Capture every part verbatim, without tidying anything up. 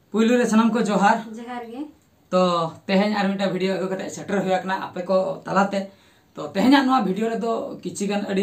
पुइलु रे सनम को जोहार जोहार गे तो तेहेन आर मिटा वीडियो अगु कते सेटर होया कना आपे को तलाते तो तेहेन नवा वीडियो रे दो किछि गान अडी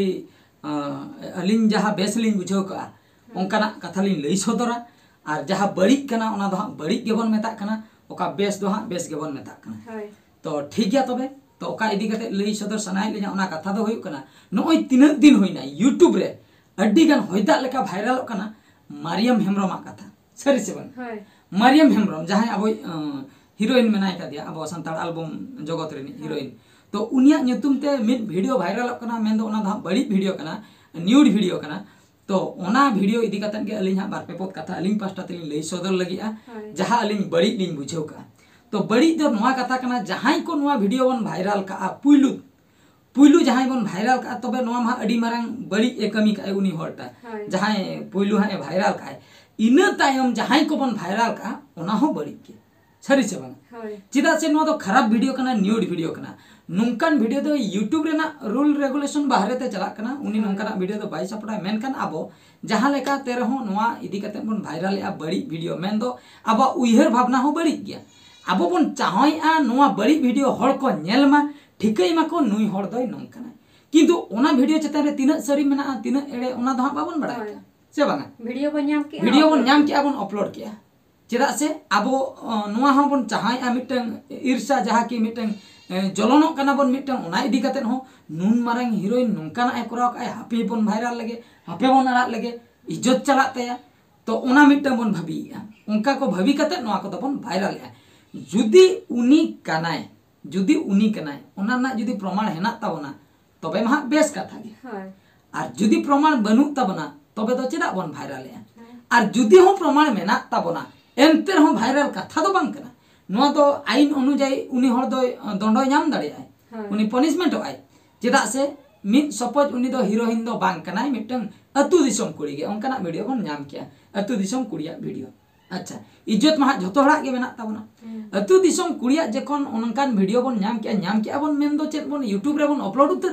अलिन जहा बेसलिन बुझो का ओंकाना कथा लिन लई सदरा और जहा बड़ी कना ओना दो बड़ी गेबन मेता कना ओका बेस दो हा बेस गेबन मेता कना तो ठीक गया तबे तो ओका इदी कते लई सदर सनाय लिया ओना कथा दो होय कना नोय तीन दिन होइना यूट्यूब रे अड्डी गान होयदा लेका वायरल कना मारियम हेमब्रम कथा सरी से बन मारियम हेमब्रम जहां अब हिरोइन मेनाय का दिया अब संताल एल्बम जगत रे हिरोइन तो उनिया ᱧᱩᱛᱩᱢ ते मिड वीडियो वायरल कना मेन दो ओना दा बड़ी वीडियो कना न्यूड वीडियो कना तो ओना वीडियो इदी कतन के अलिन हा बार पे पोत कथा अलिन पास्टा ते लई सदर लगिया जहां अलिन बड़ी लिन बुझो का तो बड़ी दो नवा कथा कना जहां को नवा वीडियो बन वायरल का पुइलु पुइलु जहां बन वायरल का तबे नवा मा अडी मारंग बड़ी ए कमी का उनी हरता जहां पुइलु हा वायरल का इना तायम जहां को बन वायरल का ओना हो बड़ी के सरी से बन चिदा से नो तो खराब वीडियो कना न्यूड वीडियो कना नुंकान वीडियो दो यूट्यूब रेना रूल रेगुलेशन बाहरे ते चला कना उनी नुंकाना वीडियो दो बाई सपड़ा मेनकान आबो जहां लेका ते रहो नोआ इदी कते बन वायरल या बड़ी वीडियो मेन दो आबो उइहर भावना हो बड़ी गया आबो बन चाहयआ नोआ बड़ी वीडियो हर को नेलमा ठिकई माको नुई हर दय नंकाना किंतु ओना वीडियो चेता रे तिना सरी मेना तिना एड़े ओना दो बाबन बड़ाय से बांगा वीडियो बन नाम के वीडियो बन नाम के आबन अपलोड किया चेदा से आबो नोआ हा बन चाहयआ मिटन ईर्षा जहा की मिटन जलनो कना बन मिटन ओना इदी कते हो नुन मारंग हिरोइन नंकाना ए कराव का हापी बन वायरल लगे हापे बन आड़ा लगे इज्जत चला तया तो ओना मिटन बन भाबीया उनका को भाबी कते नोआ को बन वायरल है जुदी उनी कनाय जुदी उनी कनाय ओना ना जुदी प्रमाण हेना ताबना तबे मा बेस कथा गे और जुदी प्रमाण बनु ताबना तबे तो चेदा बन वायरल है और जुदी हो प्रमाण मेना ताबना एनते हो वायरल कथा दो बांग कना नोआ तो आईन अनुयायी उनी हर दो दंड नाम दाड़े आय उनी पनिशमेंट आय चेदा से मिद सपोज उनी दो हिरोइन दो बांग कनाय मिटन अतु दिसम कुड़ी गे ओंकाना वीडियो बन नाम किया अतु दिसम कुड़िया वीडियो अच्छा इज्जत मा जतो हड़ा गे मेना ताबना अतु दिसम कुड़िया जखन ओनकान वीडियो बन नाम किया नाम किया बन मेन दो चेत बन यूट्यूब रे बन अपलोड उतर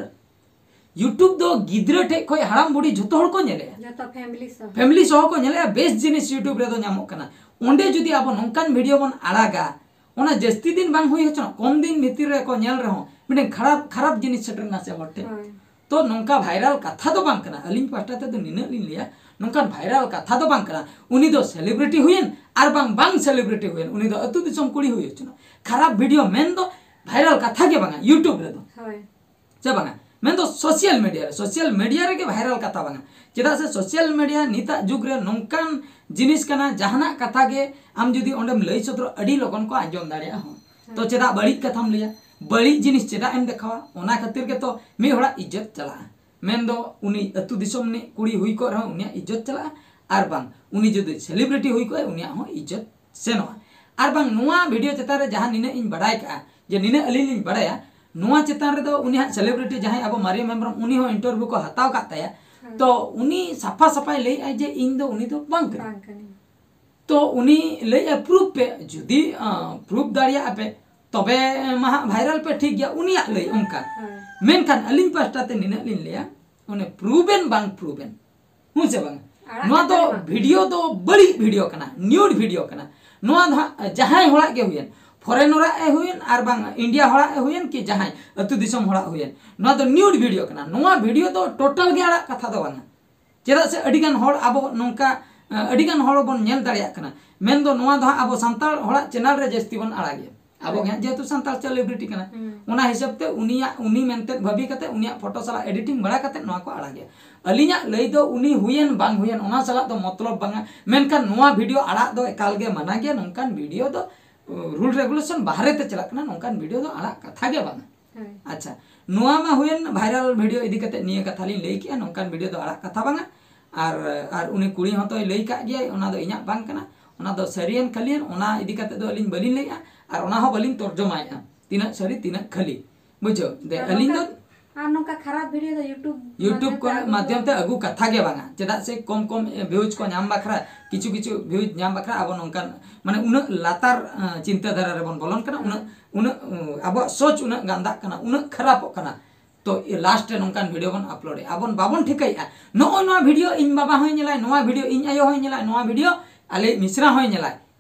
यूट्यूब दो गिद्रा ठे खय हराम बुड़ी जतो हड़ को नेले जतो फैमिली सह फैमिली सह को नेले बेस्ट जिनिस यूट्यूब रे दो नामो कना ओंडे जुदी अब नंकान वीडियो बन आड़ागा ओना जस्ती दिन बांग हुई हचना कम दिन भीतर रे को नेल रहो मिने खराब खराब जिनिस सेटरना से हटे तो नंका वायरल कथा दो बांग कना अलिन पास्टा ते तो निना लिन लिया नंकान वायरल कथा दो बांग कना उनी दो सेलिब्रिटी हुयन आर बांग बांग सेलिब्रिटी हुयन उनी दो अतु दिसम कुड़ी हुई हचना खराब वीडियो मेन दो वायरल कथा के बांगा यूट्यूब रे दो होय से बांगा मेन दो सोशल मीडिया रे सोशल मीडिया रे के वायरल कथा बांगा चेदा से सोशल मीडिया निता जुग रे नंकान जिनिस कना जहाना कथा के आम जुदी ओंडेम लई सत्र अडी लगन को आंजम दाड़िया हो तो चेदा बड़ी कथाम लिया बड़ी जिनिस चेदा एम देखावा ओना खातिर के तो मी होड़ा इज्जत चला मेन दो उनी अतु दिसम ने कुड़ी हुई को रहो उनिया इज्जत चला आर बांग उनी जुदी सेलिब्रिटी हुई को उनिया हो इज्जत सेनवा आर बांग नुआ वीडियो चेता रे जहां निने इन बड़ाय का जे निने अलिन लिन बड़ाया नुआ चेता रे दो उनिया सेलिब्रिटी जहां अब मारियम हेमब्रम उनी हो इंटरव्यू को हताव काताया तो उनी सफा सफाई ले आय जे इन दो उनी दो बांग कनी तो उनी ले प्रूफ पे जुदी प्रूफ दाड़िया पे तबे महा वायरल पे ठीक गया उनी ले उनका मेनखान अलिन पास्टा ते निना लिन लिया उने प्रूवेन बांग प्रूवेन हु से बांग नोआ तो वीडियो तो बड़ी वीडियो कना न्यूड वीडियो कना नोआ जहां होड़ा के हुयन फॉरेन होड़ा ए हुयन आर बांग इंडिया होड़ा ए हुयन कि जहां अतु दिसम होड़ा हुयन नोआ तो न्यूड वीडियो कना नोआ वीडियो तो टोटल गे आड़ा कथा दो बांग चेदा से अडिगान होड़ आबो नोंका अडिगान होड़ बन नेल दाड़िया कना मेन दो नोआ दो आबो संताल होड़ा चैनल रे जस्ती बन आड़ागे आबो गे जेतु संताल सेलिब्रिटी कना ओना हिसाब ते उनिया उनी मेनते भाबी कते उनिया फोटो सला एडिटिंग बड़ा कते नोआ को आड़ागे अलिया लई दो उनी हुयन बांग हुयन ओना सला दो मतलब बांगा मेनखान नोआ वीडियो आड़ा दो एकाल गे माना गे नोंकान वीडियो दो रूल रेगुलेशन बाहरे ते चला कना नोंकान वीडियो दो आड़ा कथा गे बांगा अच्छा नोआ मा हुयन वायरल वीडियो इदी कते निया कथा लिन लई किया नोंकान वीडियो दो आड़ा कथा बांगा आर आर उनी कुड़ी हतोय लई का गया ओना दो इया बांग कना ओना दो सरियन खलियन ओना इदी कते दो अलिन बलिन लईया आर ओना हो बलिन तर्जुमाया तिना सरी तिना खली बुझो दे अलिन दो आ नोका खराब वीडियो दो यूट्यूब यूट्यूब को माध्यम ते अगु कथा गे बांगा चेदा से कम कम व्यूज को नाम बखरा किछु किछु व्यूज नाम बखरा अब नोंकान माने उन लातार चिंता धारा रे बन बोलन कना उन उन अब सोच उन गांदा कना उन खराब कना तो लास्ट रे नोंकान वीडियो बन अपलोड आबन बाबन ठिकैया नो नो वीडियो इन बाबा होय नेलाय नोवा वीडियो इन आयो होय नेलाय नोवा वीडियो आले मिश्रा होय नेलाय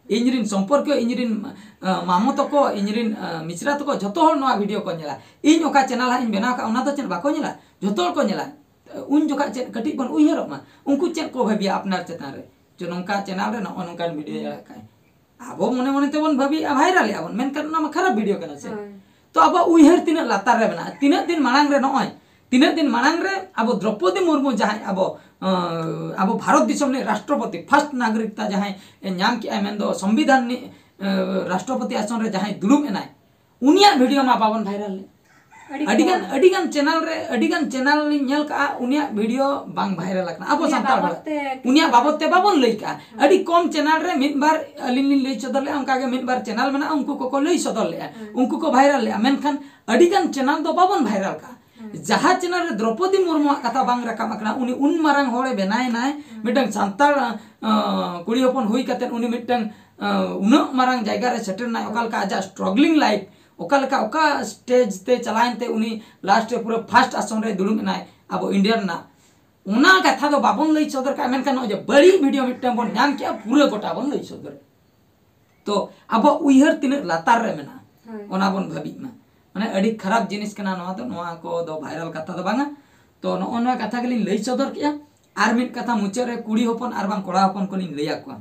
इनरिन संपर्क इनरिन मामो तको इनरिन मिश्रा तको जतो हर नोआ वीडियो को नेला इन ओका चैनल हा इन बनाव का ओना तो चेन बाको नेला जतो हर को नेला उन जोका चेन कटी बन उयहर मा उनको चेन को भाबिया अपनार चेतान रे जो नोंका चैनल रे नो नोंका वीडियो जला का आबो मने मने ते बन भाबी भाइरल आबन मेन कर ना खराब वीडियो कना से तो अब उयहर तिना लातार रे बना तिना दिन मांग रे नय तिना दिन मांग रे अब द्रौपदी मुर्मू जहां अब अब भारत दिसम ने राष्ट्रपति फर्स्ट नागरिकता जहां नाम के मेन दो संविधान नि राष्ट्रपति आसन रे जहां दुलुम एनाय उनिया वीडियो मा बाबन भाइरल अडिगन अडिगन चैनल रे अडिगन चैनल नि नेल का उनिया वीडियो बांग भाइरल कना अब संताल उनिया बाबत ते बाबन लई का अडी कम चैनल रे मिद बार अलिन लई सदर ले उनका के मिद बार चैनल मेना उनको को लई सदर ले उनको को भाइरल ले मेनखान अडिगन चैनल दो बाबन भाइरल का जहाँ चैनल रे द्रौपदी मुर्मू कथा बांग रकाम अकना उनी उन मारंग होड़े बनाय नाय मिटंग सांताल कुड़ी हपन हुई कते उनी मिटंग उन मारंग जायगा रे सेटर नाय ओकाल का आजा स्ट्रगलिंग लाइफ ओकाल का ओका स्टेज ते चलाइन ते उनी लास्ट रे पूरा फर्स्ट आसन रे दुलुम नाय अब इंडियन ना उना कथा दो बाबन लई सदर का मेनखान जे बड़ी वीडियो मिटंग बन नाम के पूरा गोटा बन लई सदर तो अब उयहर तिन लातार रे मेना ओना बन भाबी मा माने अड़ी खराब जिनिस कना नोआ तो नोआ को दो भाइरल कथा दो बांगा तो नो नोआ कथा के लई सदर किया आर मिट कथा मुचे रे कुड़ी हपन आर बांग कोड़ा हपन को लई आको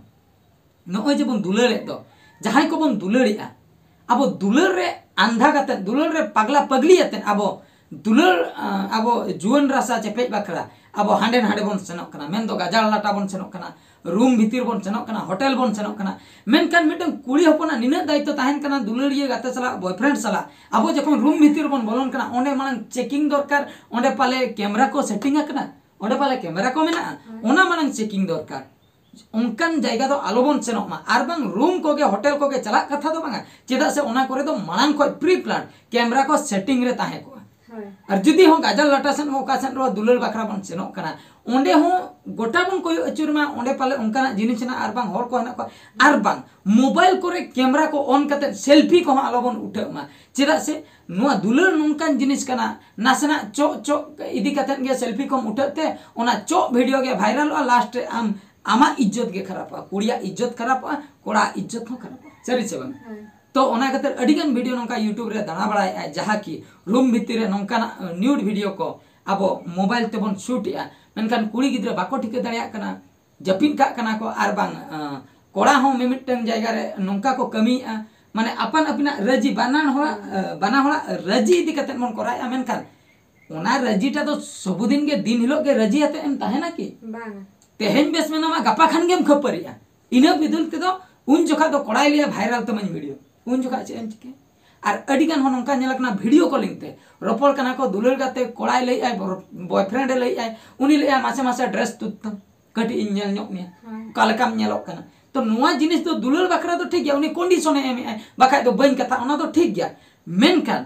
नोय जे बन दुलरे दो जहां को बन दुलरिया अब दुलर रे आंधा कते दुलर रे पगला पगली अते अब दुलर अब जुवन रासा चेपे बखरा अब हांडे हांडे बन सेनो कना मेन दो गाजाल लाटा बन सेनो कना रूम भीतर बन सेनो कना होटल बन सेनो कना मेनकान मिटन कुड़ी हपना निना दायित्व ताहेन कना दुलरिया गाते सला बॉयफ्रेंड सला अब जखन रूम भीतर बन बोलन कना ओंडे मानन चेकिंग दरकार ओंडे पाले कैमरा को सेटिंग कना ओंडे पाले कैमरा को मेना ओना मानन चेकिंग दरकार उनकान जायगा दो आलोबन सेनो मा आर बांग रूम को के होटल को के चला कथा दो बांगा चेदा से ओना करे दो मानन को प्री प्लान कैमरा को सेटिंग रे ताहे को और जुदी हो गाजल लटासन हो कासन रो दुलर बखरा बन सेनो कना ओंडे हो गोटा बन कोई अचुर मा ओंडे पाले उनकाना जिनिस ना आर बांग होर को हना को आर बांग मोबाइल करे कैमरा को ऑन करते सेल्फी को आलोबन उठे मा चेदा से नुआ दुलर नोंकान जिनिस कना नासना चो चो इदी कते गे सेल्फी को उठते ओना चो वीडियो के भाइरल लास्ट आम आमा इज्जत के खराबा कुड़िया इज्जत खराबा कोड़ा इज्जत हो खराबा सरी से बांग तो ओना खातिर अडिगन वीडियो नोंका यूट्यूब रे दाना बड़ाय जहाँ की रूम भीतर रे नोंकाना न्यूड वीडियो को अब मोबाइल ते बन शूट या मेनकान कुड़ी गिद्रा बाको ठिक दाड़िया कना जपिन का कना को आर बांग कोड़ा हो मिमिटन जायगा रे नोंका को कमी माने अपन अपना रजी बानान होला बाना होला रजी इदी कते मन कराया मेनकान ओना रजीटा तो सबुदिन के दिन हिलो के रजी आते एम ताहे ना की बांग तेहेन बेस में ना गपा खान गेम खपरिया इना बिदुल ते दो उन जोखा दो कोड़ाई लिया भाइरल तमन वीडियो उन जोखा चे एम चिके आर अडिगान हो नोंका नेलकना वीडियो कॉलिंग ते रोपड़ कना को दुलर गाते कोड़ाई लई आय बॉयफ्रेंड लई आय उनी लई मासे मासे ड्रेस तुतम कटी इनल न्योक ने कालकाम नेलोक कना तो नुआ जिनिस तो दुलर बकरा तो ठीक गया उनी कंडीशन एम आय बाखा तो बइन कथा ओना तो ठीक गया मेनखान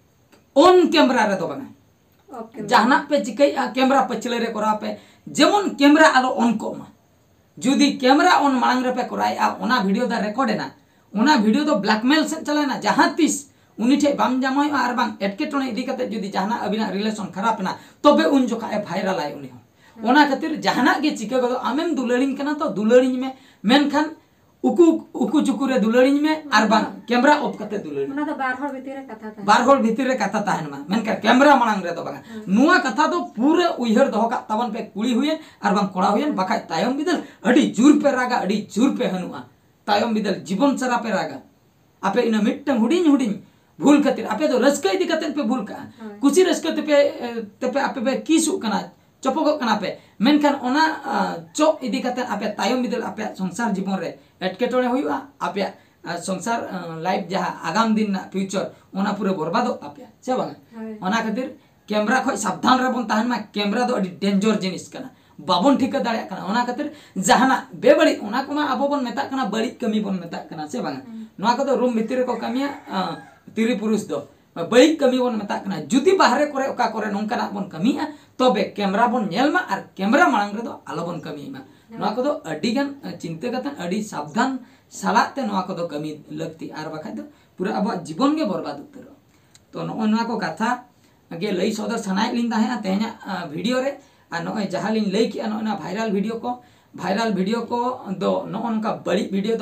ऑन कैमरा रे तो बना जहाना पे चिकई कैमरा पछले रे करा पे जेमन कैमरा आलो ऑन को मा जुदी कैमरा ऑन मांग रे पे कराया ओना वीडियो दा रिकॉर्ड ना ओना वीडियो दो ब्लैकमेल से चलेना जहां तीस उनी ठे बाम जामय आर बांग एटकेटोने इदी कते जुदी जहाना अबिना रिलेशन खराब ना तबे उन जोखा ए भाइरल आय उनी हो ओना खातिर जहाना के चिका गदो आमेम दुलड़िन कना तो दुलड़िन में मेनखान उकु उकु चुकु रे दुलड़िन में आर बांग कैमरा ऑफ कते दुलड़िन ओना तो बार हर भीतर रे कथा था बार हर भीतर रे कथा ताहन मा मेनका कैमरा मांग रे तो बांग नुआ कथा तो पूरे उइहर दोह का तवन पे कुड़ी हुयन आर बांग कोड़ा हुयन बाखा तायम बिदल अडी जुर पे रागा अडी जुर पे हनुआ तायम बिदल जीवन सरा पे रागा आपे इन मिट्टम हुडिन हुडिन भूल खातिर आपे तो रस्का इदी कते पे भूल का कुछ रस्का ते पे ते पे आपे पे किसु कना चपगो कना पे मेनखान ओना चो इदी कते आपे तायम बिदल आपे संसार जीवन रे एटकेटोने हुआ आपे संसार लाइफ जहा आगाम दिन ना फ्यूचर ओना पूरे बर्बादो आपे से बांग ओना खातिर कैमरा खय सावधान रे बन ताहन मा कैमरा दो अडी डेंजर जिनिस कना बाबन ठीक दाड़े कना ओना खातिर जहाना बेबड़ी ओना कोमा आबो बन मेता कना बड़ी कमी बन मेता कना से बांग नोआ को रूम भीतर को कमिया तिरी पुरुष दो बड़ी कमी बन मेता कना जुदी बाहरे करे ओका करे नोंकाना बन कमिया तबे कैमरा बन नेलमा आर कैमरा मांग रे दो आलो बन कमीमा नोआ को अडिगान चिंता कतन अडी सावधान सालाते नोआ को कमी लगती आर बाखा दो पूरा अब जीवन के बर्बाद उतर तो नो नोआ को कथा गे लई सदर सनाय लिन ताहे तेहना वीडियो रे आ नो जहां लिन लई कि नो ना वायरल वीडियो को वायरल वीडियो को दो नो नका बड़ी वीडियो दो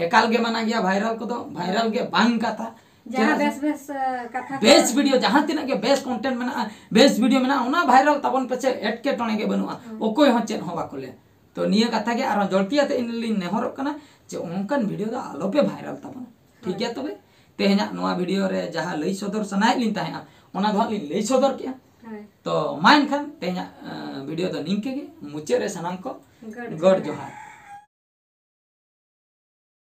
एकाल गे मना गया भाइरल को दो भाइरल गे बांग कथा जहां बेस बेस कथा बेस वीडियो जहां तिना के बेस कंटेंट मेना बेस वीडियो मेना ओना भाइरल तबन पेचे एटके टणे गे बनुआ ओकोय हो चेन हो बाको ले तो निया कथा गे आरो जल्तियाते इनलिन नेहर कना जे ओनकान वीडियो दा आलोपे भाइरल तबन ठीक है तबे तेहना नोआ वीडियो रे जहां लई सदर सनाय लिन ताहेना ओना दो लिन लई सदर किया तो माइन खान तेहना वीडियो दो निंके गे मुचे रे सनाम को गड जोहार।